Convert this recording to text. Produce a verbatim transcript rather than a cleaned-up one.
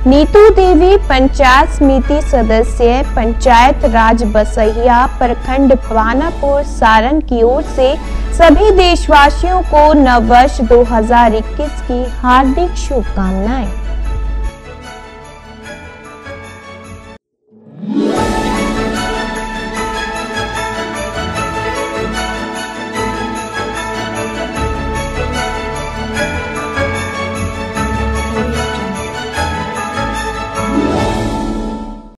नीतू देवी पंचायत समिति सदस्य, पंचायत राज बसहिया, प्रखंड पानापुर, सारण की ओर से सभी देशवासियों को नव वर्ष दो हज़ार इक्कीस की हार्दिक शुभकामनाएं।